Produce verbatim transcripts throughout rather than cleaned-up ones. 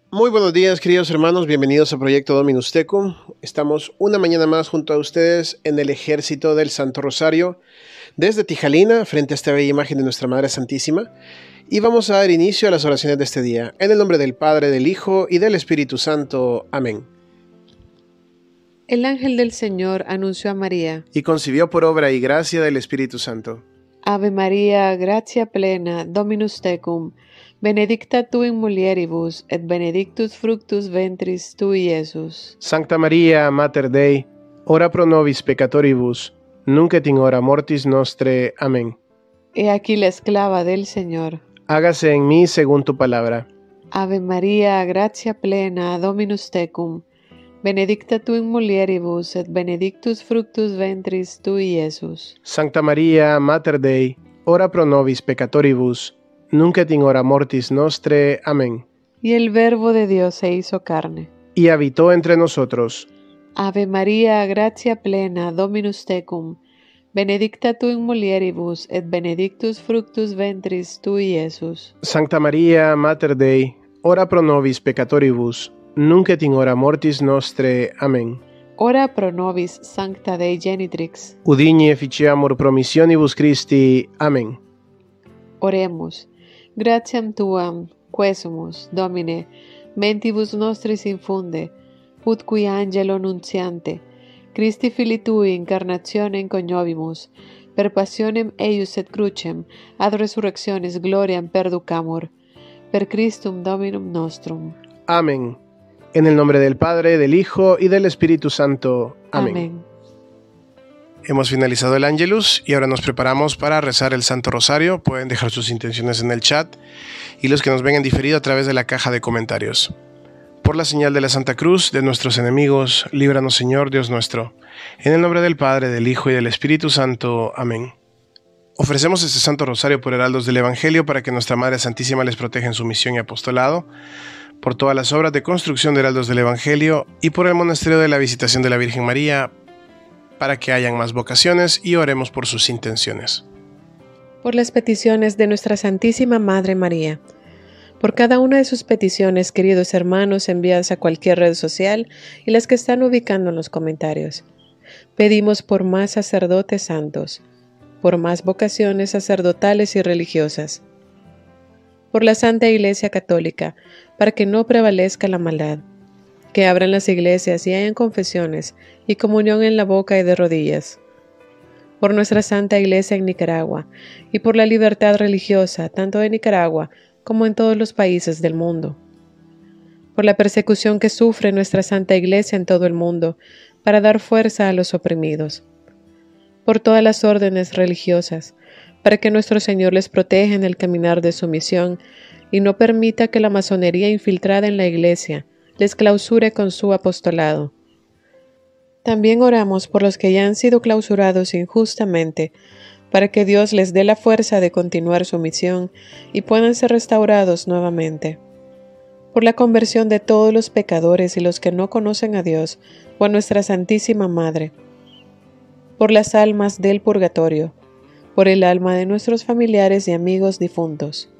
Muy buenos días, queridos hermanos, bienvenidos a Proyecto Dominus Tecum. Estamos una mañana más junto a ustedes en el ejército del Santo Rosario, desde Tijalina, frente a esta bella imagen de nuestra Madre Santísima, y vamos a dar inicio a las oraciones de este día, en el nombre del Padre, del Hijo y del Espíritu Santo. Amén. El ángel del Señor anunció a María, y concibió por obra y gracia del Espíritu Santo. Ave María, gratia plena, Dominus tecum, benedicta tu in mulieribus, et benedictus fructus ventris tui, Iesus. Sancta Maria, Mater Dei, ora pro nobis peccatoribus, nunc et in hora mortis nostre. Amén. He aquí la esclava del Señor. Hágase en mí según tu palabra. Ave María, gratia plena, Dominus tecum, benedicta tu in mulieribus, et benedictus fructus ventris tui, Iesus. Sancta Maria, Mater Dei, ora pro nobis peccatoribus, nunc et in hora mortis nostre. Amén. Y el Verbo de Dios se hizo carne, y habitó entre nosotros. Ave María, gratia plena, Dominus tecum, benedicta tu in mulieribus, et benedictus fructus ventris tui, Iesus. Sancta Maria, Mater Dei, ora pro nobis peccatoribus, nunc et in hora mortis nostre. Amén. Ora pro nobis, Sancta Dei Genitrix. Udini efficiamur promissionibus Christi. Amén. Oremos. Gratiam tuam, quesumus, Domine, mentibus nostris infunde, ut qui angelo nunciante, Christi Filii Tui incarnationem coniovimus, per passionem eius et crucem, ad resurrectionis gloriam perducamur, per Christum Dominum nostrum. Amén. En el nombre del Padre, del Hijo y del Espíritu Santo. Amén. Amén. Hemos finalizado el Ángelus y ahora nos preparamos para rezar el Santo Rosario. Pueden dejar sus intenciones en el chat y los que nos ven en diferido a través de la caja de comentarios. Por la señal de la Santa Cruz de nuestros enemigos, líbranos Señor Dios nuestro. En el nombre del Padre, del Hijo y del Espíritu Santo. Amén. Ofrecemos este Santo Rosario por heraldos del Evangelio para que nuestra Madre Santísima les proteja en su misión y apostolado, por todas las obras de construcción de heraldos del Evangelio y por el monasterio de la Visitación de la Virgen María, para que hayan más vocaciones, y oremos por sus intenciones. Por las peticiones de nuestra Santísima Madre María. Por cada una de sus peticiones, queridos hermanos, enviadas a cualquier red social y las que están ubicando en los comentarios. Pedimos por más sacerdotes santos, por más vocaciones sacerdotales y religiosas, por la Santa Iglesia Católica, para que no prevalezca la maldad, que abran las iglesias y hayan confesiones y comunión en la boca y de rodillas, por nuestra Santa Iglesia en Nicaragua y por la libertad religiosa tanto de Nicaragua como en todos los países del mundo, por la persecución que sufre nuestra Santa Iglesia en todo el mundo para dar fuerza a los oprimidos, por todas las órdenes religiosas, para que nuestro Señor les proteja en el caminar de su misión y no permita que la masonería infiltrada en la Iglesia les clausure con su apostolado. También oramos por los que ya han sido clausurados injustamente, para que Dios les dé la fuerza de continuar su misión y puedan ser restaurados nuevamente. Por la conversión de todos los pecadores y los que no conocen a Dios o a nuestra Santísima Madre. Por las almas del purgatorio, por el alma de nuestros familiares y amigos difuntos.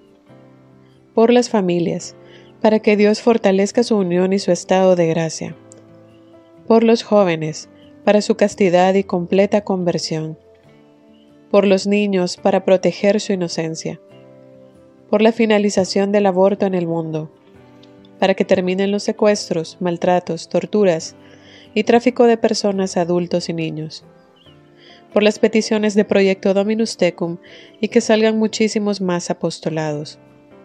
Por las familias, para que Dios fortalezca su unión y su estado de gracia. Por los jóvenes, para su castidad y completa conversión. Por los niños, para proteger su inocencia. Por la finalización del aborto en el mundo, para que terminen los secuestros, maltratos, torturas y tráfico de personas, adultos y niños. Por las peticiones de Proyecto Dominus Tecum y que salgan muchísimos más apostolados.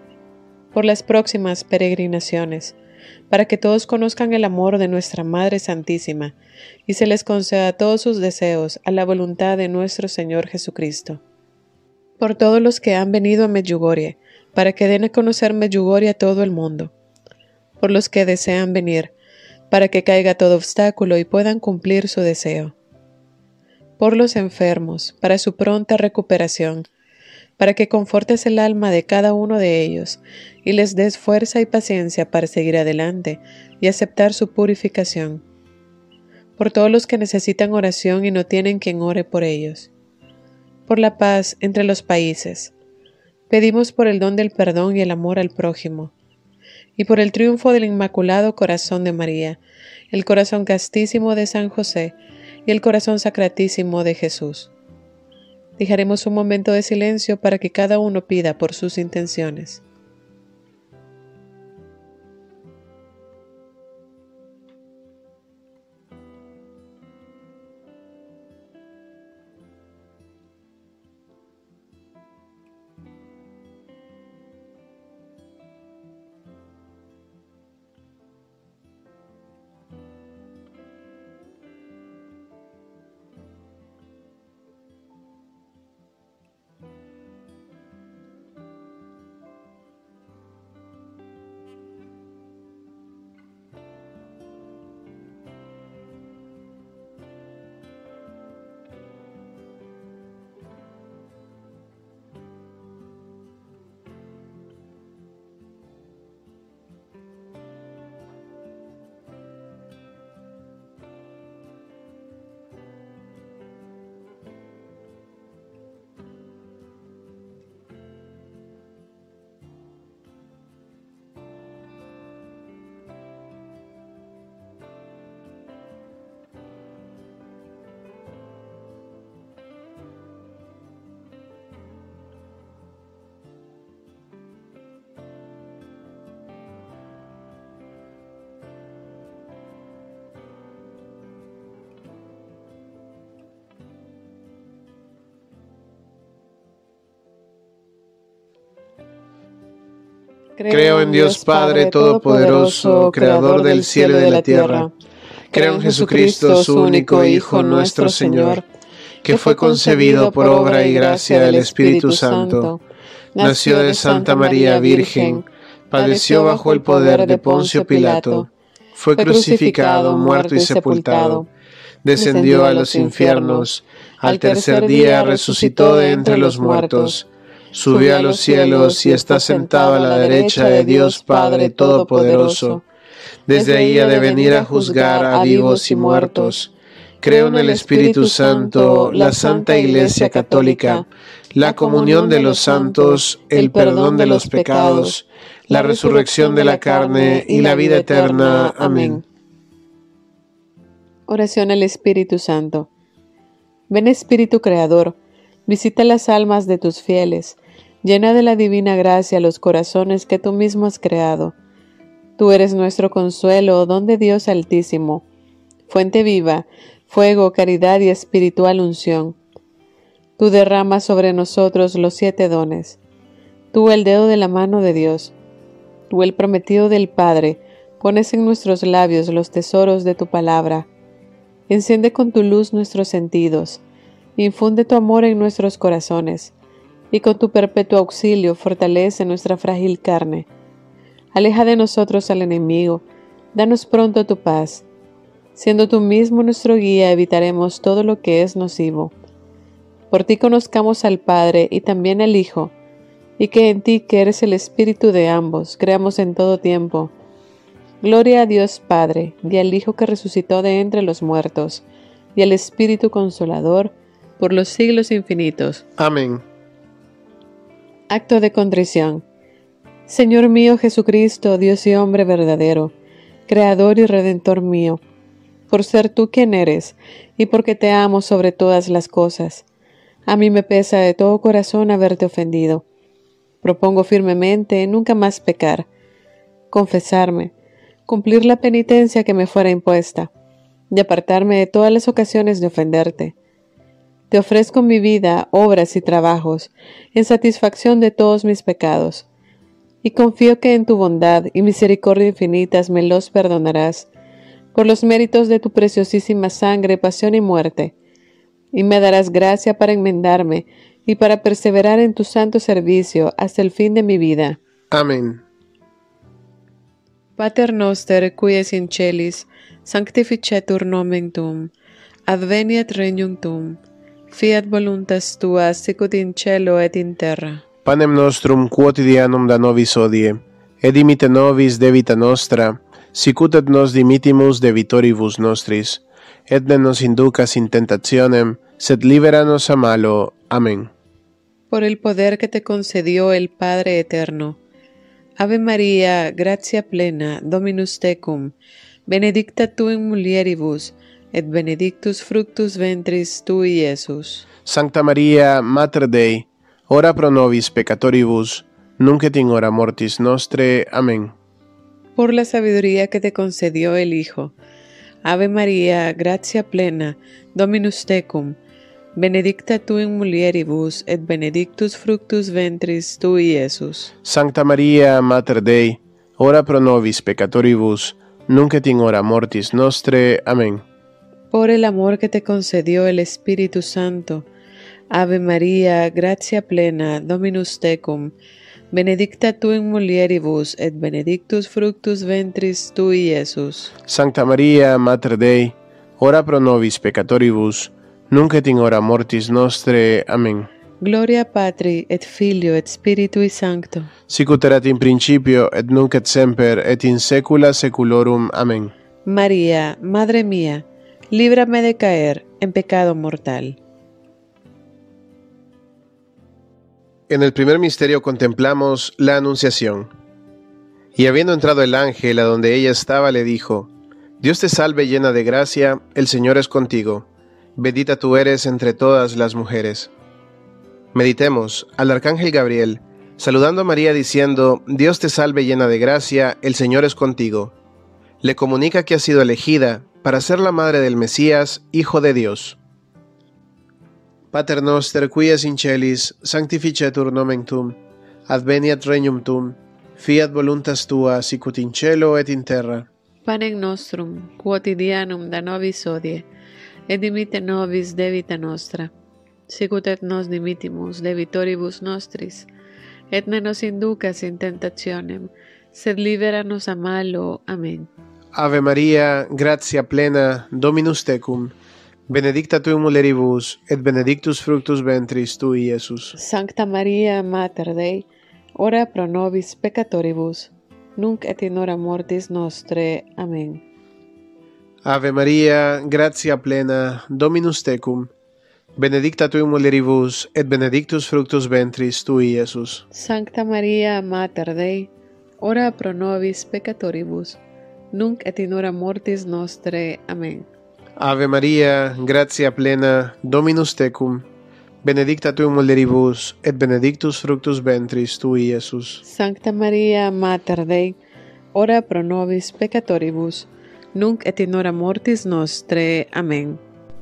Por las próximas peregrinaciones, para que todos conozcan el amor de nuestra Madre Santísima y se les conceda todos sus deseos a la voluntad de nuestro Señor Jesucristo. Por todos los que han venido a Medjugorje, para que den a conocer Medjugorje a todo el mundo. Por los que desean venir, para que caiga todo obstáculo y puedan cumplir su deseo. Por los enfermos, para su pronta recuperación, para que confortes el alma de cada uno de ellos y les des fuerza y paciencia para seguir adelante y aceptar su purificación. Por todos los que necesitan oración y no tienen quien ore por ellos. Por la paz entre los países. Pedimos por el don del perdón y el amor al prójimo. y por el triunfo del Inmaculado Corazón de María, el Corazón Castísimo de San José y el Corazón Sacratísimo de Jesús. Dejaremos un momento de silencio para que cada uno pida por sus intenciones. Creo en Dios Padre Todopoderoso, Creador del cielo y de la tierra. Creo en Jesucristo, su único Hijo, nuestro Señor, que fue concebido por obra y gracia del Espíritu Santo. Nació de Santa María Virgen, padeció bajo el poder de Poncio Pilato, fue crucificado, muerto y sepultado, descendió a los infiernos, al tercer día resucitó de entre los muertos, subió a los cielos y está sentado a la derecha de Dios Padre Todopoderoso. Desde ahí ha de venir a juzgar a vivos y muertos. Creo en el Espíritu Santo, la Santa Iglesia Católica, la comunión de los santos, el perdón de los pecados, la resurrección de la carne y la vida eterna. Amén. Oración al Espíritu Santo. Ven Espíritu Creador, visita las almas de tus fieles, llena de la divina gracia los corazones que tú mismo has creado. Tú eres nuestro consuelo, don de Dios Altísimo, fuente viva, fuego, caridad y espiritual unción. Tú derramas sobre nosotros los siete dones. Tú el dedo de la mano de Dios. Tú el prometido del Padre, pones en nuestros labios los tesoros de tu palabra. Enciende con tu luz nuestros sentidos, infunde tu amor en nuestros corazones, y con tu perpetuo auxilio fortalece nuestra frágil carne. Aleja de nosotros al enemigo, danos pronto tu paz. Siendo tú mismo nuestro guía, evitaremos todo lo que es nocivo. Por ti conozcamos al Padre y también al Hijo, y que en ti, que eres el Espíritu de ambos, creamos en todo tiempo. Gloria a Dios Padre, y al Hijo que resucitó de entre los muertos, y al Espíritu Consolador, por los siglos infinitos. Amén. Acto de contrición. Señor mío Jesucristo, Dios y hombre verdadero, Creador y Redentor mío, por ser tú quien eres, y porque te amo sobre todas las cosas, a mí me pesa de todo corazón haberte ofendido. Propongo firmemente nunca más pecar, confesarme, cumplir la penitencia que me fuera impuesta, y apartarme de todas las ocasiones de ofenderte. Te ofrezco mi vida, obras y trabajos, en satisfacción de todos mis pecados, y confío que en tu bondad y misericordia infinitas me los perdonarás, por los méritos de tu preciosísima sangre, pasión y muerte, y me darás gracia para enmendarme y para perseverar en tu santo servicio hasta el fin de mi vida. Amén. Pater noster, qui es in celis, sanctificetur nomen tuum, adveniat regnum tuum, fiat voluntas tua sicut in cielo et in terra. Panem nostrum quotidianum da nobis hodie, et dimite nobis debita nostra, sicut et nos dimitimus debitoribus nostris, et ne nos inducas in tentationem, sed libera nos a malo. Amén. Por el poder que te concedió el Padre Eterno, Ave Maria, gratia plena, Dominus tecum, benedicta tu in mulieribus, et benedictus fructus ventris tui, Iesus. Sancta Maria, Mater Dei, ora pro nobis peccatoribus, nunc et in hora mortis nostre. Amén. Por la sabiduría que te concedió el Hijo. Ave Maria, gratia plena, Dominus tecum, benedicta tu in mulieribus, et benedictus fructus ventris tui, Iesus. Sancta Maria, Mater Dei, ora pro nobis peccatoribus, nunc et in hora mortis nostre. Amén. Por el amor que te concedió el Espíritu Santo. Ave Maria, gratia plena, Dominus tecum, benedicta tu in mulieribus, et benedictus fructus ventris tui, Iesus. Sancta Maria, Mater Dei, ora pro nobis peccatoribus, nunc et in hora mortis nostre. Amén. Gloria Patri, et Filio, et Spiritui Sancto. Sic ut erat in principio, et nunc et semper, et in saecula saeculorum. Amén. María, Madre mía, líbrame de caer en pecado mortal. En el primer misterio contemplamos la Anunciación. Y habiendo entrado el ángel a donde ella estaba, le dijo: Dios te salve, llena de gracia, el Señor es contigo. Bendita tú eres entre todas las mujeres. Meditemos al arcángel Gabriel, saludando a María diciendo: Dios te salve, llena de gracia, el Señor es contigo. Le comunica que ha sido elegida para ser la madre del Mesías, Hijo de Dios. Pater noster, qui es in celis, sanctificetur nomen tuum, adveniat regnum tuum, fiat voluntas tua, sicut in cielo et in terra. Panem nostrum quotidianum da nobis hodie, et dimitte nobis debita nostra, sicut et nos dimittimus debitoribus nostris, et ne nos inducas in tentationem, sed libera nos a malo. Amén. Ave Maria, gratia plena, Dominus tecum, benedicta tu in mulieribus, et benedictus fructus ventris tui, Iesus. Sancta Maria, Mater Dei, ora pro nobis peccatoribus, nunc et in hora mortis nostre. Amén. Ave Maria, gratia plena, Dominus tecum, benedicta tu in mulieribus, et benedictus fructus ventris tui, Iesus. Sancta Maria, Mater Dei, ora pro nobis peccatoribus, nunc et in hora mortis nostre. Amén. Ave Maria, gratia plena, Dominus tecum, benedicta tu in mulieribus, et benedictus fructus ventris tui, Iesus. Sancta Maria, Mater Dei, ora pro nobis peccatoribus, nunc et in hora mortis nostre. Amén.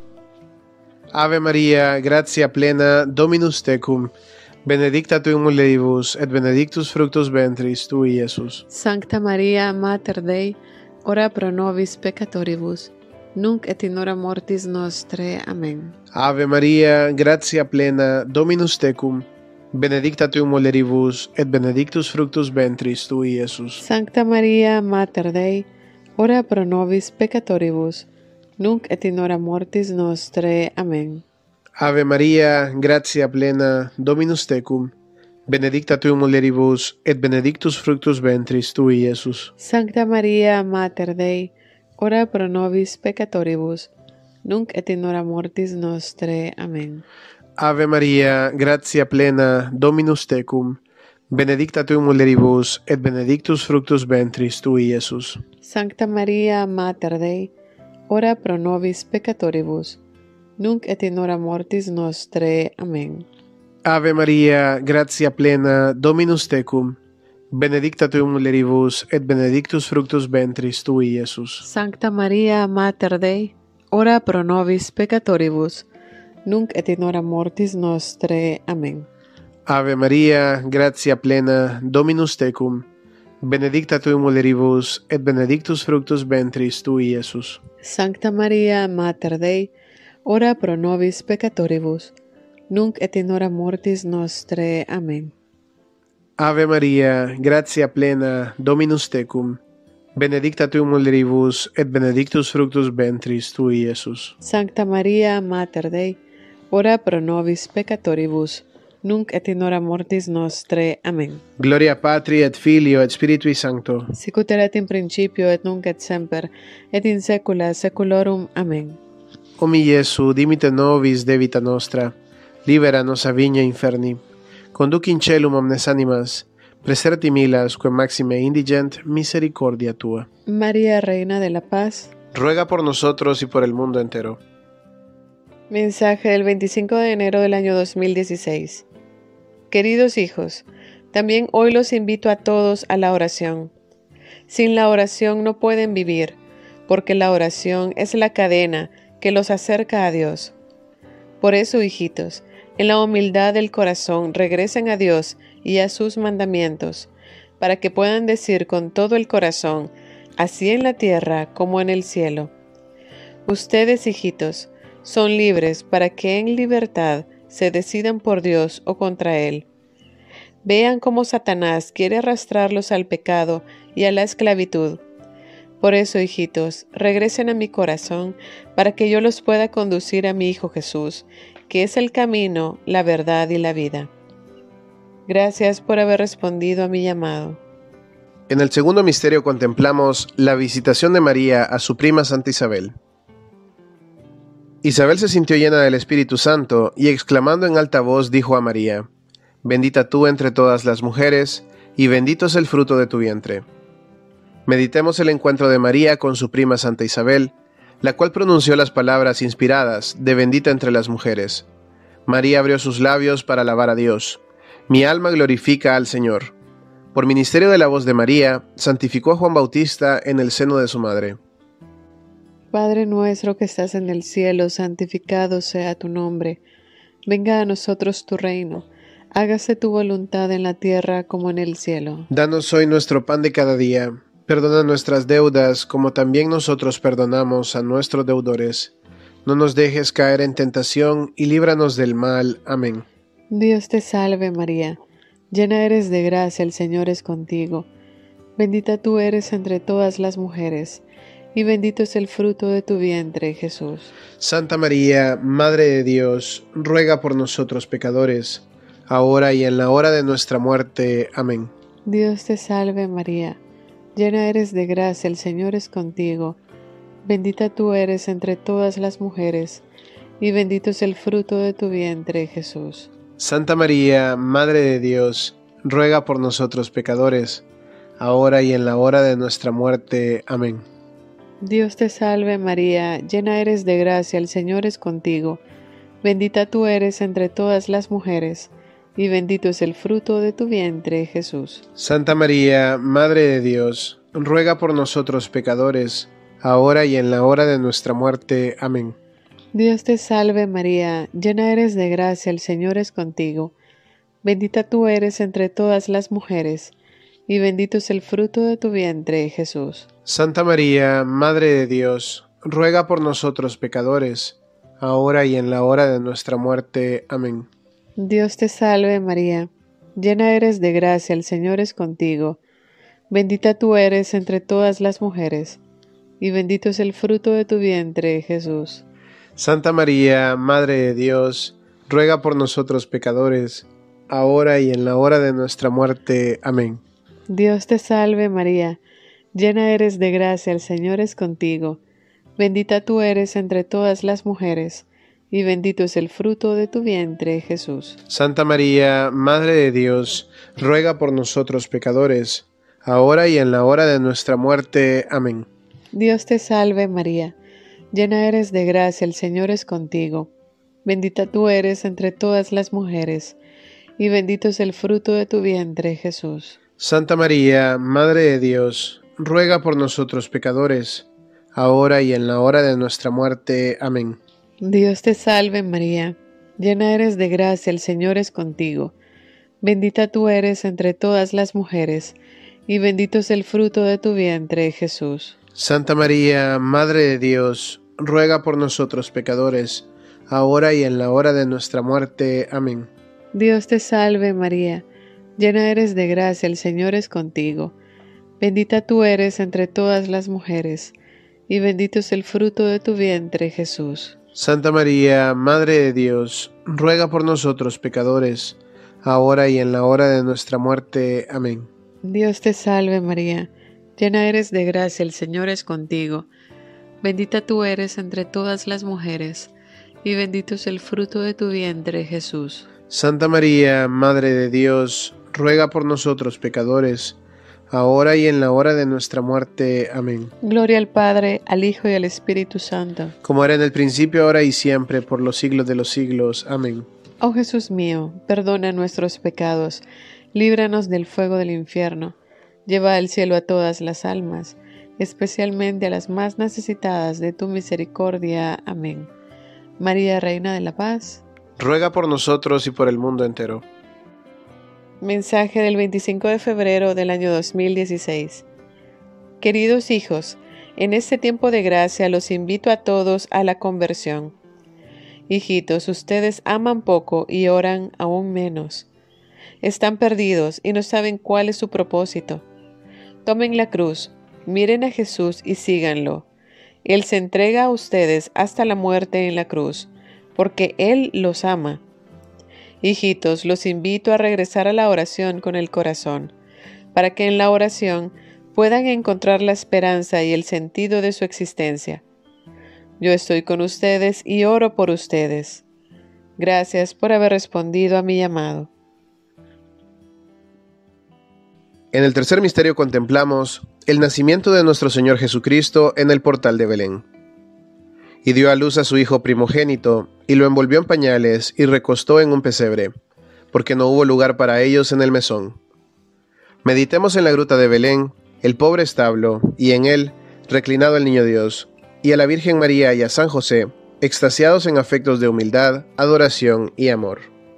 Ave Maria, gratia plena, Dominus tecum, benedicta tu in mulieribus, et benedictus fructus ventris tui, Iesus. Sancta Maria, Mater Dei, ora pro nobis peccatoribus, nunc et in hora mortis nostre. Amén. Ave Maria, gratia plena, Dominus tecum, benedicta tu in mulieribus, et benedictus fructus ventris tui, Iesus. Sancta Maria, Mater Dei, ora pro nobis peccatoribus, nunc et in hora mortis nostre. Amén. Ave Maria, gratia plena, Dominus tecum, benedicta tu in mulieribus, et benedictus fructus ventris tui, Iesus. Sancta Maria, Mater Dei, ora pro nobis peccatoribus, nunc et in hora mortis nostre. Amén. Ave Maria, gratia plena, Dominus tecum, benedicta tu in mulieribus, et benedictus fructus ventris tui, Iesus. Sancta Maria, Mater Dei, ora pro nobis peccatoribus, nunc et in hora mortis nostre. Amén. Ave Maria, gratia plena, Dominus tecum, benedicta tu in mulieribus, et benedictus fructus ventris tui, Iesus. Sancta Maria, Mater Dei, ora pro nobis peccatoribus, nunc et in hora mortis nostre. Amén. Ave Maria, gratia plena, Dominus tecum, benedicta tu in mulieribus, et benedictus fructus ventris tui, Iesus. Sancta Maria, Mater Dei, ora pro nobis peccatoribus, nunc et in hora mortis nostre. Amén. Ave Maria, gratia plena, Dominus tecum, benedicta tu in mulieribus, et benedictus fructus ventris tui, Iesus. Sancta Maria, Mater Dei, ora pro nobis peccatoribus, nunc et in hora mortis nostre. Amén. Gloria Patri et Filio et Spiritui Sancto. Sic ut erat in principio et nunc et semper, et in saecula saeculorum. Amén. O mi Iesu, dimitte nobis debita nostra, libera nos a vigna inferni, conduc in celum omnes animas, Preserti milas, que maxime indigent misericordia tua. María, Reina de la Paz, ruega por nosotros y por el mundo entero. Mensaje del veinticinco de enero del año dos mil dieciséis. Queridos hijos, también hoy los invito a todos a la oración. Sin la oración no pueden vivir, porque la oración es la cadena que los acerca a Dios. Por eso, hijitos, en la humildad del corazón regresen a Dios y a sus mandamientos, para que puedan decir con todo el corazón, así en la tierra como en el cielo. Ustedes, hijitos, son libres para que en libertad se decidan por Dios o contra Él. Vean cómo Satanás quiere arrastrarlos al pecado y a la esclavitud. Por eso, hijitos, regresen a mi corazón para que yo los pueda conducir a mi Hijo Jesús, que es el camino, la verdad y la vida. Gracias por haber respondido a mi llamado. En el segundo misterio contemplamos la visitación de María a su prima Santa Isabel. Isabel se sintió llena del Espíritu Santo y exclamando en alta voz dijo a María: Bendita tú entre todas las mujeres, y bendito es el fruto de tu vientre. Meditemos el encuentro de María con su prima Santa Isabel, la cual pronunció las palabras inspiradas de bendita entre las mujeres. María abrió sus labios para alabar a Dios. Mi alma glorifica al Señor. Por ministerio de la voz de María, santificó a Juan Bautista en el seno de su madre. Padre nuestro que estás en el cielo, santificado sea tu nombre. Venga a nosotros tu reino. Hágase tu voluntad en la tierra como en el cielo. Danos hoy nuestro pan de cada día. Perdona nuestras deudas, como también nosotros perdonamos a nuestros deudores. No nos dejes caer en tentación y líbranos del mal. Amén. Dios te salve María, llena eres de gracia, el Señor es contigo. Bendita tú eres entre todas las mujeres, y bendito es el fruto de tu vientre, Jesús. Santa María, Madre de Dios, ruega por nosotros pecadores, ahora y en la hora de nuestra muerte. Amén. Dios te salve María, llena eres de gracia, el Señor es contigo. Bendita tú eres entre todas las mujeres, y bendito es el fruto de tu vientre, Jesús. Santa María, Madre de Dios, ruega por nosotros pecadores, ahora y en la hora de nuestra muerte. Amén. Dios te salve María, llena eres de gracia, el Señor es contigo. Bendita tú eres entre todas las mujeres, y bendito es el fruto de tu vientre, Jesús. Santa María, Madre de Dios, ruega por nosotros pecadores, ahora y en la hora de nuestra muerte. Amén. Dios te salve María, llena eres de gracia, el Señor es contigo. Bendita tú eres entre todas las mujeres, y bendito es el fruto de tu vientre, Jesús. Santa María, Madre de Dios, ruega por nosotros pecadores, ahora y en la hora de nuestra muerte. Amén. Dios te salve María, llena eres de gracia, el Señor es contigo. Bendita tú eres entre todas las mujeres, y bendito es el fruto de tu vientre, Jesús. Santa María, Madre de Dios, ruega por nosotros pecadores, ahora y en la hora de nuestra muerte. Amén. Dios te salve María, llena eres de gracia, el Señor es contigo. Bendita tú eres entre todas las mujeres, y bendito es el fruto de tu vientre, Jesús. Santa María, Madre de Dios, ruega por nosotros pecadores, ahora y en la hora de nuestra muerte. Amén. Dios te salve María, llena eres de gracia, el Señor es contigo. Bendita tú eres entre todas las mujeres, y bendito es el fruto de tu vientre, Jesús. Santa María, Madre de Dios, ruega por nosotros pecadores, ahora y en la hora de nuestra muerte. Amén. Dios te salve María, llena eres de gracia, el Señor es contigo. Bendita tú eres entre todas las mujeres, y bendito es el fruto de tu vientre, Jesús. Santa María, Madre de Dios, ruega por nosotros pecadores, ahora y en la hora de nuestra muerte. Amén. Dios te salve María, llena eres de gracia, el Señor es contigo. Bendita tú eres entre todas las mujeres, y bendito es el fruto de tu vientre, Jesús. Santa María, Madre de Dios, ruega por nosotros pecadores, ahora y en la hora de nuestra muerte. Amén. Dios te salve María, llena eres de gracia, el Señor es contigo. Bendita tú eres entre todas las mujeres, y bendito es el fruto de tu vientre, Jesús. Santa María, Madre de Dios, ruega por nosotros pecadores, ahora y en la hora de nuestra muerte. Amén. Gloria al Padre, al Hijo y al Espíritu Santo. Como era en el principio, ahora y siempre, por los siglos de los siglos. Amén. Oh Jesús mío, perdona nuestros pecados, líbranos del fuego del infierno, lleva al cielo a todas las almas, especialmente a las más necesitadas de tu misericordia. Amén. María, Reina de la Paz, ruega por nosotros y por el mundo entero. Mensaje del veinticinco de febrero del año dos mil dieciséis. Queridos hijos, en este tiempo de gracia los invito a todos a la conversión. Hijitos, ustedes aman poco y oran aún menos. Están perdidos y no saben cuál es su propósito. Tomen la cruz, miren a Jesús y síganlo. Él se entrega a ustedes hasta la muerte en la cruz, porque Él los ama. Hijitos, los invito a regresar a la oración con el corazón, para que en la oración puedan encontrar la esperanza y el sentido de su existencia. Yo estoy con ustedes y oro por ustedes. Gracias por haber respondido a mi llamado. En el tercer misterio contemplamos el nacimiento de nuestro Señor Jesucristo en el portal de Belén. Y dio a luz a su hijo primogénito, y lo envolvió en pañales y recostó en un pesebre, porque no hubo lugar para ellos en el mesón. Meditemos en la gruta de Belén, el pobre establo, y en él, reclinado el niño Dios, y a la Virgen María y a San José, extasiados en afectos de humildad, adoración y amor.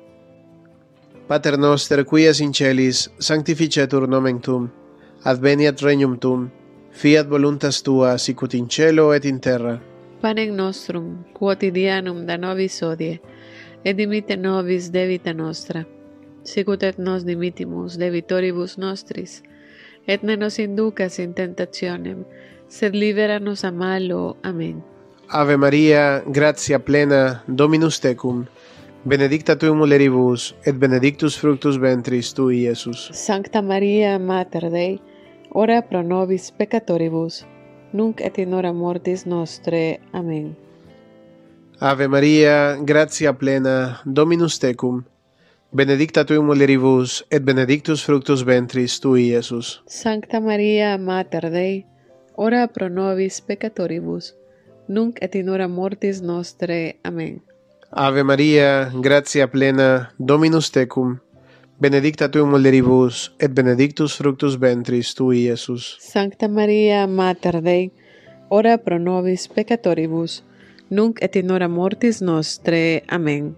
Pater noster, qui es in celis, sanctificetur nomen tuum, adveniat regnum tuum, fiat voluntas tua, sicut in cielo et in terra. Panem nostrum quotidianum da nobis hodie, et dimitte nobis debita nostra, sicut et nos dimittimus debitoribus nostris, et ne nos inducas in tentationem, sed libera nos a malo. Amén. Ave Maria, gratia plena, Dominus tecum, benedicta tu in mulieribus, et benedictus fructus ventris tui, Iesus. Sancta Maria, Mater Dei, ora pro nobis peccatoribus, nunc et in hora mortis nostre. Amén. Ave Maria, gratia plena, Dominus tecum, benedicta tu in mulieribus, et benedictus fructus ventris tui, Iesus. Sancta Maria, Mater Dei, ora pro nobis peccatoribus, nunc et in hora mortis nostre. Amén. Ave Maria, gratia plena, Dominus tecum, benedicta tu in mulieribus, et benedictus fructus ventris tui, Iesus. Sancta Maria, Mater Dei, ora pro nobis peccatoribus, nunc et in hora mortis nostre. Amén.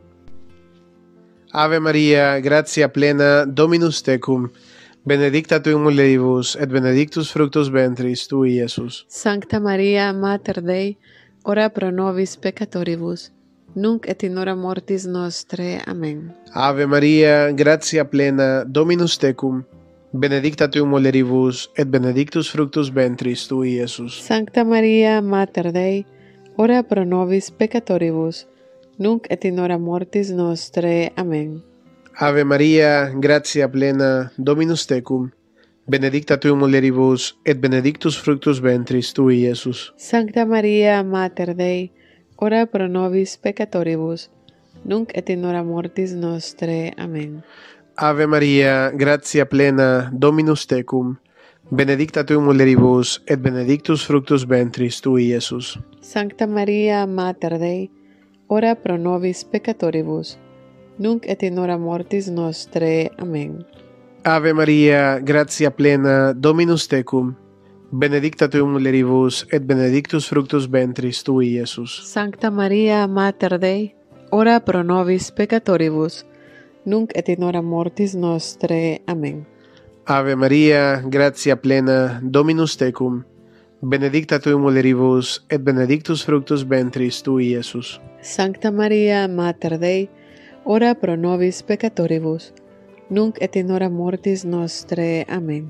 Ave Maria, gratia plena, Dominus tecum, benedicta tu in mulieribus, et benedictus fructus ventris tui, Iesus. Sancta Maria, Mater Dei, ora pro nobis peccatoribus, nunc et in hora mortis nostre. Amén. Ave Maria, gratia plena, Dominus tecum, benedicta tu in mulieribus, et benedictus fructus ventris tui, Iesus. Sancta Maria, Mater Dei, ora pro nobis peccatoribus, nunc et in hora mortis nostre. Amén. Ave Maria, gratia plena, Dominus tecum, benedicta tu in mulieribus, et benedictus fructus ventris tui, Iesus. Sancta Maria, Mater Dei, ora pro nobis peccatoribus, nunc et in hora mortis nostre. Amén. Ave Maria, gratia plena, Dominus tecum, benedicta tu in mulieribus, et benedictus fructus ventris tui, Iesus. Sancta Maria, Mater Dei, ora pro nobis peccatoribus, nunc et in hora mortis nostre. Amén. Ave Maria, gratia plena, Dominus tecum, benedicta tu in mulieribus, et benedictus fructus ventris tui, Iesus. Sancta Maria, Mater Dei, ora pro nobis peccatoribus, nunc et in hora mortis nostre. Amén. Ave Maria, gratia plena, Dominus tecum, benedicta tu in mulieribus, et benedictus fructus ventris tui, Iesus. Sancta Maria, Mater Dei, ora pro nobis peccatoribus, nunc et in hora mortis nostre. Amén.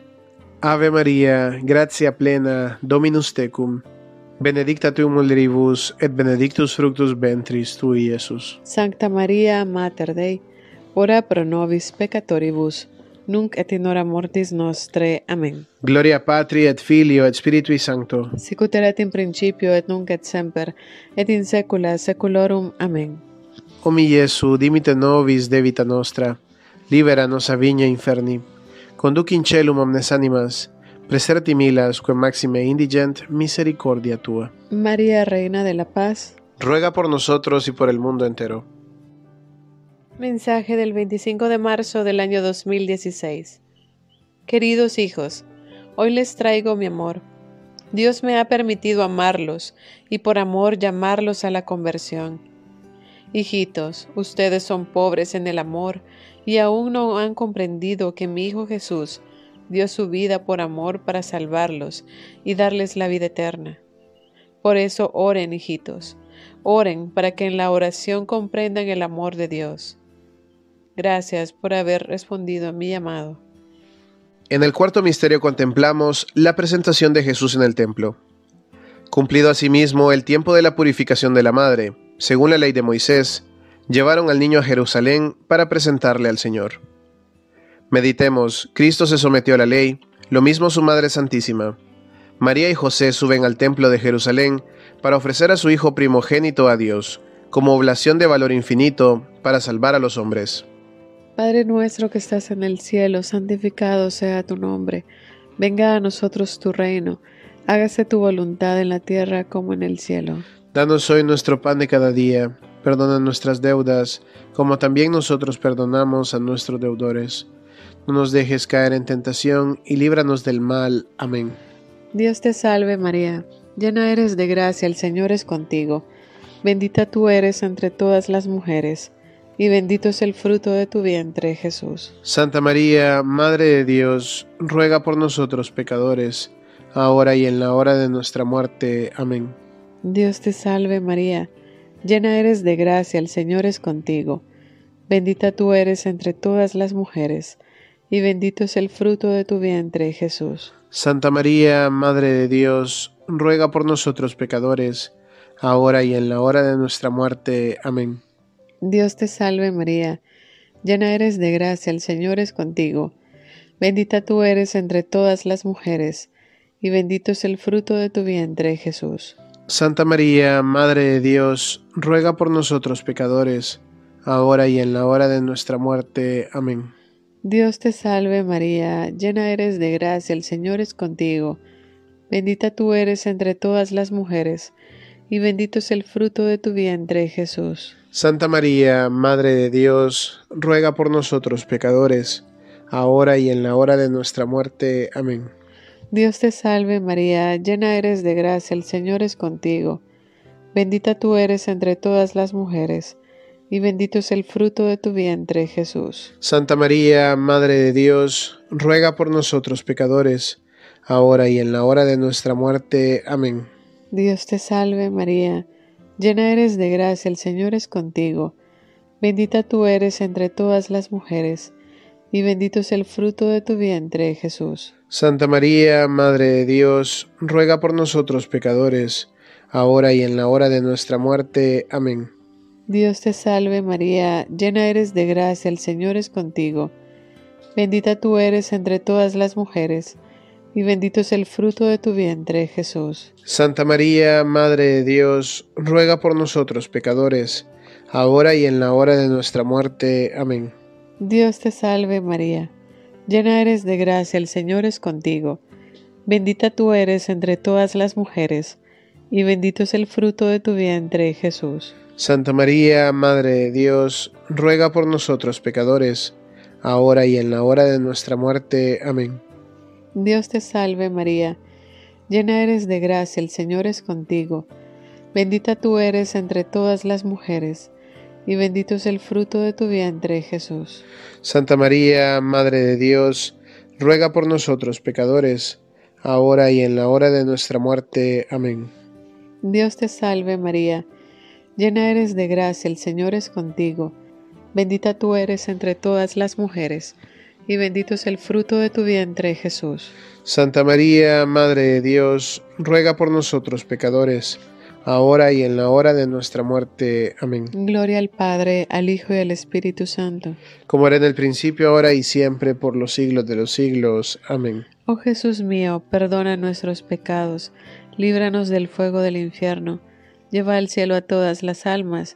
Ave Maria, gratia plena, Dominus tecum, benedicta tu in mulieribus, et benedictus fructus ventris tui, Iesus. Sancta Maria, Mater Dei, ora pro nobis peccatoribus, nunc et in hora mortis nostre. Amén. Gloria Patri et Filio et Spiritui Sancto. Sicut erat in principio et nunc et semper, et in saecula saeculorum. Amén. O mi Iesu, dimite nobis debita nostra, liberanos a viña inferni, conduc in celum omnes animas, preserti milas quem maxime indigent misericordia tua. María, Reina de la Paz, ruega por nosotros y por el mundo entero. Mensaje del veinticinco de marzo del año dos mil dieciséis. Queridos hijos, hoy les traigo mi amor. Dios me ha permitido amarlos y por amor llamarlos a la conversión. Hijitos, ustedes son pobres en el amor y aún no han comprendido que mi Hijo Jesús dio su vida por amor para salvarlos y darles la vida eterna. Por eso oren, hijitos, oren para que en la oración comprendan el amor de Dios. Gracias por haber respondido a mi llamado. En el cuarto misterio contemplamos la presentación de Jesús en el templo. Cumplido asimismo el tiempo de la purificación de la madre, según la ley de Moisés, llevaron al niño a Jerusalén para presentarle al Señor. Meditemos, Cristo se sometió a la ley, lo mismo su Madre Santísima. María y José suben al templo de Jerusalén para ofrecer a su Hijo primogénito a Dios, como oblación de valor infinito para salvar a los hombres. Padre nuestro que estás en el cielo, santificado sea tu nombre. Venga a nosotros tu reino. Hágase tu voluntad en la tierra como en el cielo. Danos hoy nuestro pan de cada día. Perdona nuestras deudas, como también nosotros perdonamos a nuestros deudores. No nos dejes caer en tentación y líbranos del mal. Amén. Dios te salve María, llena eres de gracia, el Señor es contigo. Bendita tú eres entre todas las mujeres, y bendito es el fruto de tu vientre, Jesús. Santa María, Madre de Dios, ruega por nosotros pecadores, ahora y en la hora de nuestra muerte. Amén. Dios te salve María, llena eres de gracia, el Señor es contigo. Bendita tú eres entre todas las mujeres, y bendito es el fruto de tu vientre, Jesús. Santa María, Madre de Dios, ruega por nosotros pecadores, ahora y en la hora de nuestra muerte. Amén. Dios te salve María, llena eres de gracia, el Señor es contigo. Bendita tú eres entre todas las mujeres, y bendito es el fruto de tu vientre, Jesús. Santa María, Madre de Dios, ruega por nosotros pecadores, ahora y en la hora de nuestra muerte. Amén. Dios te salve María, llena eres de gracia, el Señor es contigo. Bendita tú eres entre todas las mujeres, y bendito es el fruto de tu vientre, Jesús. Santa María, Madre de Dios, ruega por nosotros pecadores, ahora y en la hora de nuestra muerte. Amén. Dios te salve María, llena eres de gracia, el Señor es contigo. Bendita tú eres entre todas las mujeres, y bendito es el fruto de tu vientre, Jesús. Santa María, Madre de Dios, ruega por nosotros pecadores, ahora y en la hora de nuestra muerte. Amén. Dios te salve María, llena eres de gracia, el Señor es contigo. Bendita tú eres entre todas las mujeres, y bendito es el fruto de tu vientre, Jesús. Santa María, Madre de Dios, ruega por nosotros pecadores, ahora y en la hora de nuestra muerte. Amén. Dios te salve María, llena eres de gracia, el Señor es contigo. Bendita tú eres entre todas las mujeres, y bendito es el fruto de tu vientre, Jesús. Santa María, Madre de Dios, ruega por nosotros pecadores, ahora y en la hora de nuestra muerte. Amén. Dios te salve María, llena eres de gracia, el Señor es contigo. Bendita tú eres entre todas las mujeres, y bendito es el fruto de tu vientre, Jesús. Santa María, Madre de Dios, ruega por nosotros pecadores, ahora y en la hora de nuestra muerte. Amén. Dios te salve María, llena eres de gracia, el Señor es contigo. Bendita tú eres entre todas las mujeres, y bendito es el fruto de tu vientre, Jesús. Santa María, Madre de Dios, ruega por nosotros pecadores, ahora y en la hora de nuestra muerte. Amén. Dios te salve María, llena eres de gracia, el Señor es contigo. Bendita tú eres entre todas las mujeres, y bendito es el fruto de tu vientre, Jesús. Santa María, Madre de Dios, ruega por nosotros pecadores, ahora y en la hora de nuestra muerte. Amén. Gloria al Padre, al Hijo y al Espíritu Santo. Como era en el principio, ahora y siempre, por los siglos de los siglos. Amén. Oh Jesús mío, perdona nuestros pecados, líbranos del fuego del infierno, lleva al cielo a todas las almas,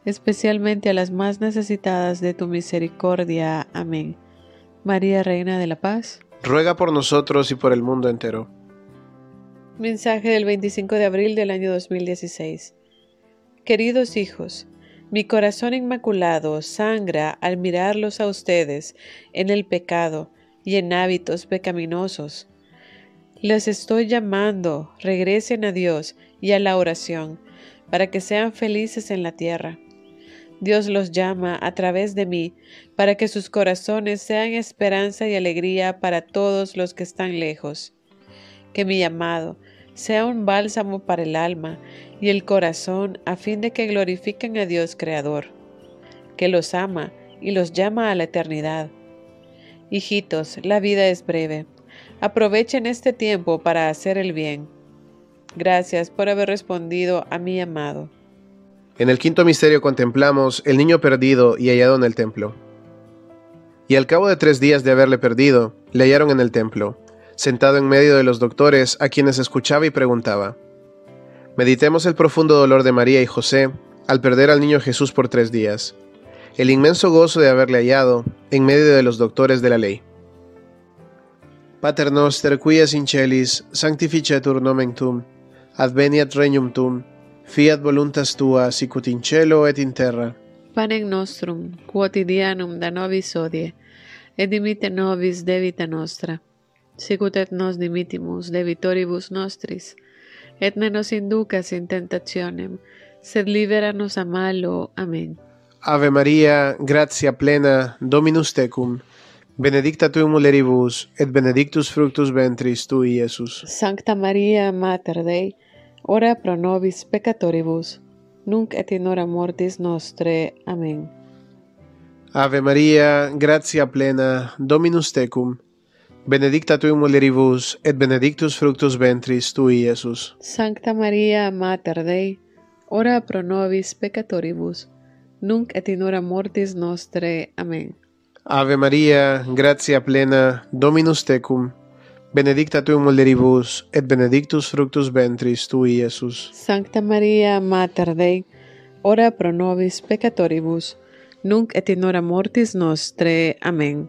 especialmente a las más necesitadas de tu misericordia. Amén. María, Reina de la Paz, ruega por nosotros y por el mundo entero. Mensaje del veinticinco de abril del año dos mil dieciséis. Queridos hijos, mi corazón inmaculado sangra al mirarlos a ustedes en el pecado y en hábitos pecaminosos. Les estoy llamando, regresen a Dios y a la oración, para que sean felices en la tierra. Dios los llama a través de mí, para que sus corazones sean esperanza y alegría para todos los que están lejos. Que mi llamado sea un bálsamo para el alma y el corazón, a fin de que glorifiquen a Dios Creador, que los ama y los llama a la eternidad. Hijitos, la vida es breve. Aprovechen este tiempo para hacer el bien. Gracias por haber respondido a mi llamado. En el quinto misterio contemplamos el niño perdido y hallado en el templo. Y al cabo de tres días de haberle perdido, le hallaron en el templo, sentado en medio de los doctores, a quienes escuchaba y preguntaba. Meditemos el profundo dolor de María y José al perder al niño Jesús por tres días, el inmenso gozo de haberle hallado en medio de los doctores de la ley. Pater noster, qui es in celis, sanctificetur nomen tuum, adveniat regnum tuum, fiat voluntas tua, sicut in cielo et in terra. Panem nostrum quotidianum da nobis hodie, et dimitte nobis debita nostra, sicut et nos dimittimus debitoribus nostris, et ne nos inducas in tentationem, sed libera nos a malo. Amén. Ave Maria, gratia plena, Dominus tecum, benedicta tu in mulieribus, et benedictus fructus ventris tui, Iesus. Sancta Maria, Mater Dei, ora pro nobis peccatoribus, nunc et in hora mortis nostre. Amén. Ave Maria, gratia plena, Dominus tecum, benedicta tu in mulieribus, et benedictus fructus ventris tui, Iesus. Sancta Maria, Mater Dei, ora pro nobis peccatoribus, nunc et in hora mortis nostre. Amén. Ave Maria, gratia plena, Dominus tecum, benedicta tu in mulieribus, et benedictus fructus ventris tui, Iesus. Sancta Maria, Mater Dei, ora pro nobis peccatoribus, nunc et in hora mortis nostre. Amén.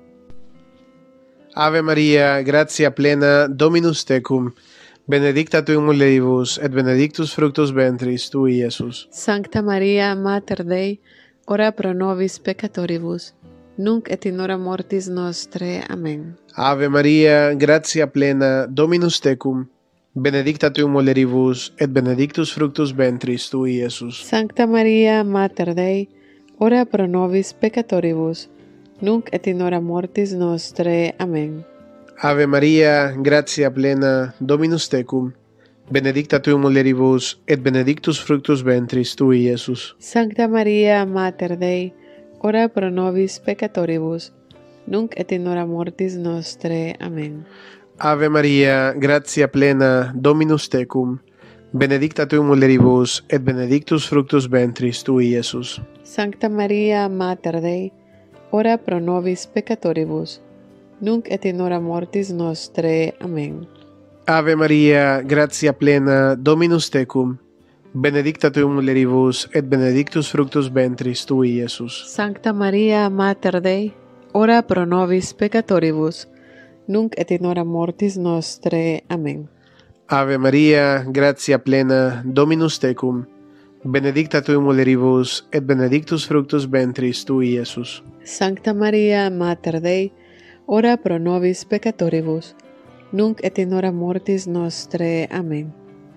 Ave Maria, gratia plena, Dominus tecum, benedicta tu in mulieribus, et benedictus fructus ventris tui, Iesus. Sancta Maria, Mater Dei, ora pro nobis peccatoribus, nunc et in hora mortis nostre. Amén. Ave Maria, gratia plena, Dominus tecum, benedicta tu in mulieribus, et benedictus fructus ventris tui, Iesus. Sancta Maria, Mater Dei, ora pro nobis peccatoribus, nunc et in hora mortis nostre. Amén. Ave Maria, gratia plena, Dominus tecum, benedicta tu in mulieribus, et benedictus fructus ventris tui, Iesus. Sancta Maria, Mater Dei, ora pro nobis peccatoribus, nunc et in hora mortis nostre. Amén. Ave Maria, gratia plena, Dominus tecum, benedicta tu in mulieribus, et benedictus fructus ventris tui, Iesus. Sancta Maria, Mater Dei, ora pro nobis peccatoribus, nunc et in hora mortis nostre. Amén. Ave Maria, gratia plena, Dominus tecum, benedicta tu in mulieribus, et benedictus fructus ventris tui, Iesus. Sancta Maria, Mater Dei, ora pro nobis peccatoribus, nunc et in hora mortis nostre. Amén. Ave Maria, gratia plena, Dominus tecum, benedicta tu in mulieribus, et benedictus fructus ventris tui, Iesus. Sancta Maria, Mater Dei, ora pro nobis peccatoribus, nunc et in hora mortis nostre. Amén.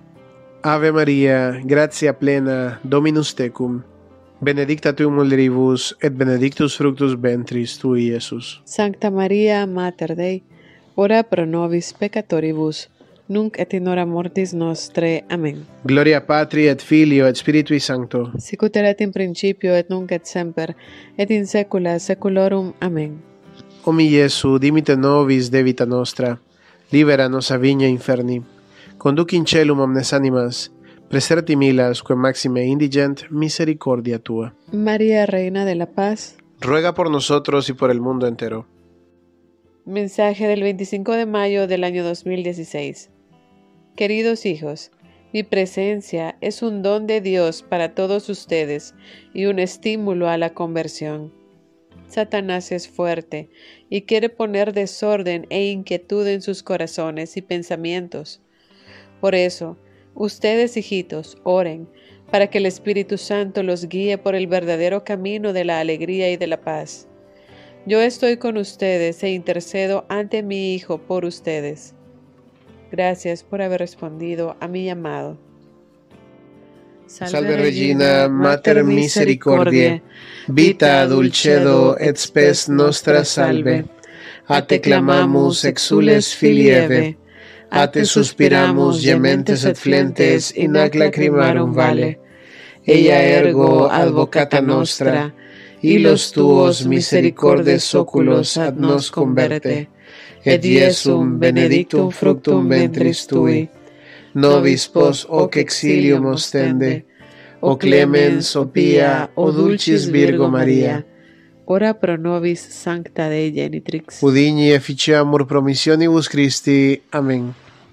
Ave Maria, gratia plena, Dominus tecum, benedicta tu in mulieribus, et benedictus fructus ventris tui, Iesus. Sancta Maria, Mater Dei, ora pro nobis peccatoribus, nunc et in hora mortis nostre. Amén. Gloria Patri et Filio et Spiritui Sancto. Sicut erat in principio et nunc et semper, et in saecula saeculorum. Amén. O mi Iesu, dimite nobis de vita nostra, libera nos a vigna inferni, conduc in celum omnes animas, preserti milas quae maxime indigent misericordia tua. María, Reina de la Paz, ruega por nosotros y por el mundo entero. Mensaje del veinticinco de mayo del año dos mil dieciséis. Queridos hijos, Mi presencia es un don de Dios para todos ustedes y un estímulo a la conversión. Satanás es fuerte y quiere poner desorden e inquietud en sus corazones y pensamientos. Por eso, ustedes, hijitos, oren para que el Espíritu Santo los guíe por el verdadero camino de la alegría y de la paz. Yo estoy con ustedes e intercedo ante mi Hijo por ustedes. Gracias por haber respondido a mi llamado. Salve Regina, Mater Misericordiae, vita dulcedo et spes nostra salve. A te clamamus exules filii Eve, a te suspiramus gementes et flentes in ac lacrimarum vale. Ella ergo advocata nostra, hilos tuos misericordes oculos ad nos converte, et Iesum benedictum fructum ventris tui. Nobis pos hoc exilium ostende, o clemens, o pia, o dulcis Virgo Maria. Ora pro nobis sancta Dei genitrix. Udini efficiamur promissionibus Christi. Amén.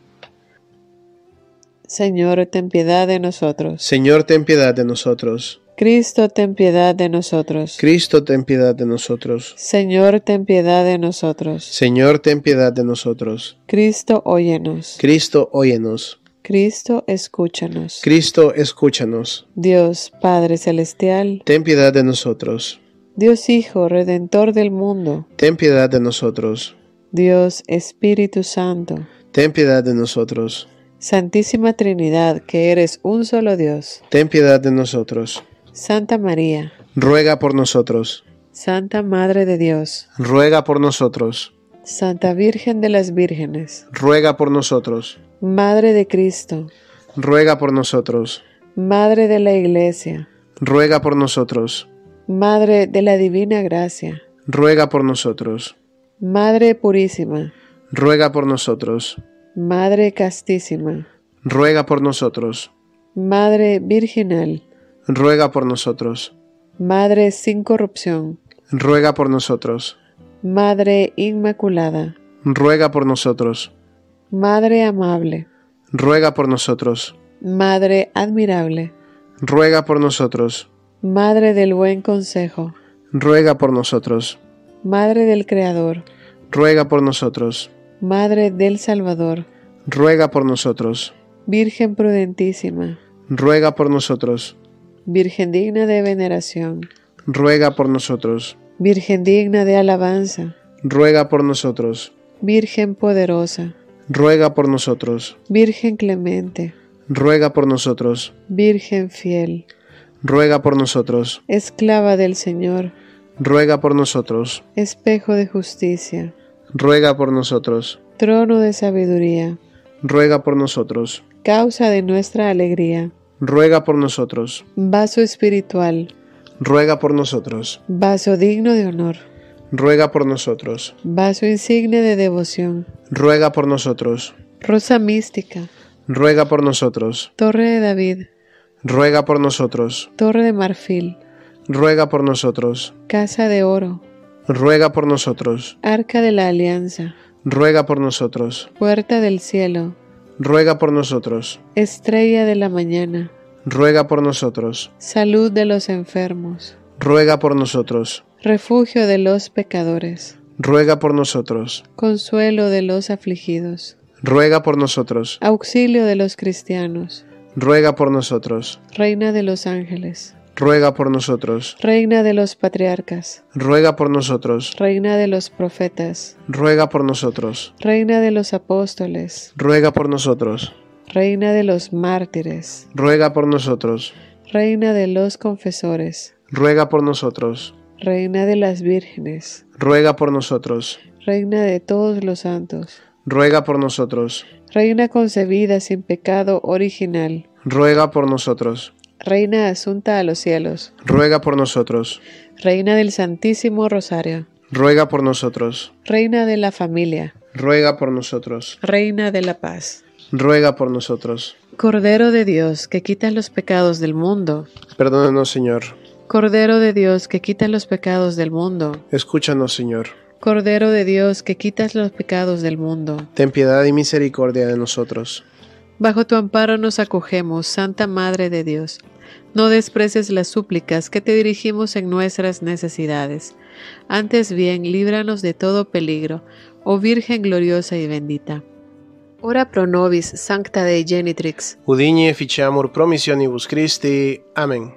Señor, ten piedad de nosotros. Señor, ten piedad de nosotros. Cristo, ten piedad de nosotros. Cristo, ten piedad de nosotros. Señor, ten piedad de nosotros. Señor, ten piedad de nosotros. Cristo, óyenos. Cristo, óyenos. Cristo, escúchanos. Cristo, escúchanos. Dios, Padre Celestial, ten piedad de nosotros. Dios Hijo, Redentor del mundo, ten piedad de nosotros. Dios Espíritu Santo, ten piedad de nosotros. Santísima Trinidad, que eres un solo Dios, ten piedad de nosotros. Santa María, ruega por nosotros. Santa Madre de Dios, ruega por nosotros. Santa Virgen de las Vírgenes, ruega por nosotros. Madre de Cristo, ruega por nosotros. Madre de la Iglesia, ruega por nosotros. Madre de la Divina Gracia, ruega por nosotros. Madre Purísima, ruega por nosotros. Madre Castísima, ruega por nosotros. Madre Virginal, ruega por nosotros. Madre sin corrupción, ruega por nosotros. Madre Inmaculada, ruega por nosotros. Madre amable, ruega por nosotros. Madre admirable, ruega por nosotros. Madre del buen consejo, ruega por nosotros. Madre del Creador, ruega por nosotros. Madre del Salvador, ruega por nosotros. Virgen prudentísima, ruega por nosotros. Virgen digna de veneración, ruega por nosotros. Virgen digna de alabanza, ruega por nosotros. Virgen poderosa, ruega por nosotros. Virgen clemente, ruega por nosotros. Virgen fiel, ruega por nosotros. Esclava del Señor, ruega por nosotros. Espejo de justicia, ruega por nosotros. Trono de sabiduría, ruega por nosotros. Causa de nuestra alegría, ruega por nosotros. Vaso espiritual, ruega por nosotros. Vaso digno de honor, ruega por nosotros. Vaso insigne de devoción, ruega por nosotros. Rosa mística, ruega por nosotros. Torre de David, ruega por nosotros. Torre de marfil, ruega por nosotros. Casa de oro, ruega por nosotros. Arca de la Alianza, ruega por nosotros. Puerta del cielo, ruega por nosotros. Estrella de la mañana, ruega por nosotros. Salud de los enfermos, ruega por nosotros. Refugio de los pecadores, ruega por nosotros. Consuelo de los afligidos, ruega por nosotros. Auxilio de los cristianos, ruega por nosotros. Reina de los ángeles, ruega por nosotros. Reina de los patriarcas, ruega por nosotros. Reina de los profetas, ruega por nosotros. Reina de los apóstoles, ruega por nosotros. Reina de los mártires, ruega por nosotros. Reina de los confesores, ruega por nosotros. Reina de las vírgenes, ruega por nosotros. Reina de todos los santos, ruega por nosotros. Reina concebida sin pecado original, ruega por nosotros. Reina asunta a los cielos, ruega por nosotros. Reina del Santísimo Rosario, ruega por nosotros. Reina de la familia, ruega por nosotros. Reina de la paz, ruega por nosotros. Cordero de Dios, que quitas los pecados del mundo, perdónanos, Señor. Cordero de Dios, que quitas los pecados del mundo, escúchanos, Señor. Cordero de Dios, que quitas los pecados del mundo, ten piedad y misericordia de nosotros. Bajo tu amparo nos acogemos, Santa Madre de Dios. No desprecies las súplicas que te dirigimos en nuestras necesidades. Antes bien, líbranos de todo peligro, oh Virgen gloriosa y bendita. Ora pro nobis, Sancta Dei Genitrix. Udigne efficiamur promissionibus Christi. Amén.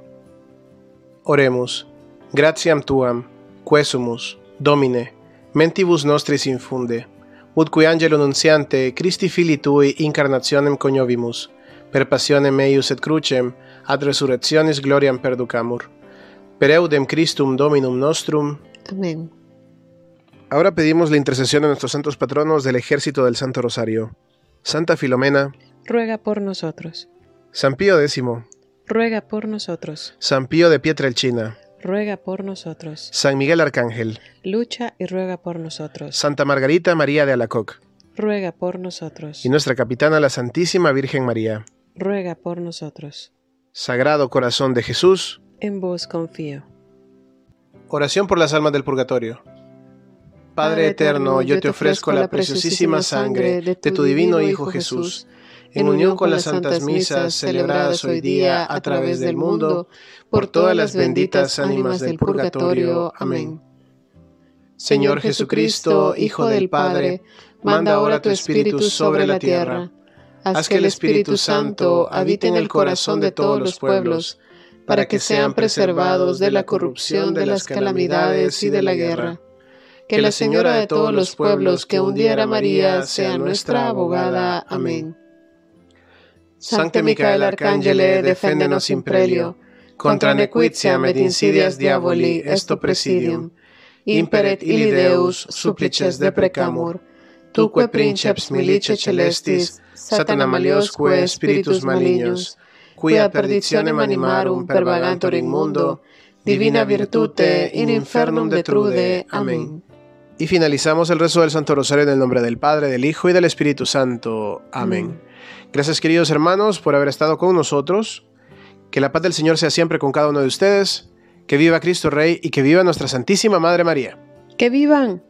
Oremus. Gratiam tuam, quesumus, Domine, mentibus nostris infunde, ut qui angelo nunciante Christi Filii Tui incarnationem coniovimus, per passionem eius et crucem, ad resurrectionis gloriam perducamur. Per eudem Christum Dominum nostrum. Amén. Ahora pedimos la intercesión de nuestros santos patronos del ejército del Santo Rosario. Santa Filomena, ruega por nosotros. San Pío X, ruega por nosotros. San Pío de Pietrelcina, ruega por nosotros. San Miguel Arcángel, lucha y ruega por nosotros. Santa Margarita María de Alacoc, ruega por nosotros. y nuestra capitana la Santísima Virgen María, ruega por nosotros. Sagrado Corazón de Jesús, en vos confío. Oración por las almas del purgatorio. Padre eterno, yo te ofrezco la preciosísima sangre de tu divino Hijo Jesús, en unión con las santas misas celebradas hoy día a través del mundo, por todas las benditas ánimas del purgatorio. Amén. Señor Jesucristo, Hijo del Padre, manda ahora tu Espíritu sobre la tierra. Haz que el Espíritu Santo habite en el corazón de todos los pueblos, para que sean preservados de la corrupción, de las calamidades y de la guerra. Que la Señora de todos los pueblos que un día era María sea nuestra abogada. Amén. Sancte Micael Arcangele, defendenos in prelio, contra nequitiam et insidias diaboli esto presidium. Imperet illi Deus supplices deprecamur, tuque princeps milice celestis, Satana maliosque spiritus malignos, quia perditionem animarum pervagantur in mundo, divina virtute in infernum detrude. Amén. Y finalizamos el rezo del Santo Rosario en el nombre del Padre, del Hijo y del Espíritu Santo. Amén. Mm. Gracias, queridos hermanos, por haber estado con nosotros. Que la paz del Señor sea siempre con cada uno de ustedes. Que viva Cristo Rey y que viva nuestra Santísima Madre María. ¡Que vivan!